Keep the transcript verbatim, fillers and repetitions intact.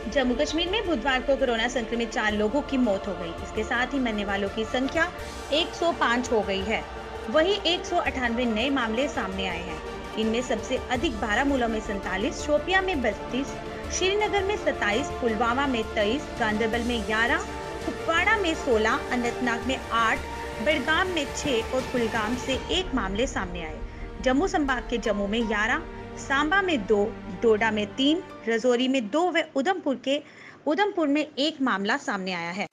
जम्मू कश्मीर में बुधवार को कोरोना संक्रमित चार लोगों की मौत हो गई। इसके साथ ही मरने वालों की संख्या एक सौ पाँच हो गई है। वहीं एक सौ अट्ठानवे नए मामले सामने आए हैं। इनमें सबसे अधिक बारामूला में सैंतालीस, शोपियां में बत्तीस, श्रीनगर में सत्ताईस, पुलवामा में तेईस, गांधरबल में ग्यारह, कुपवाड़ा में सोलह, अनंतनाग में आठ, बड़गाम में छह और कुलगाम से एक मामले सामने आए। जम्मू संभाग के जम्मू में ग्यारह, सांबा में दो, डोडा में तीन, रजौरी में दो व उधमपुर के उधमपुर में एक मामला सामने आया है।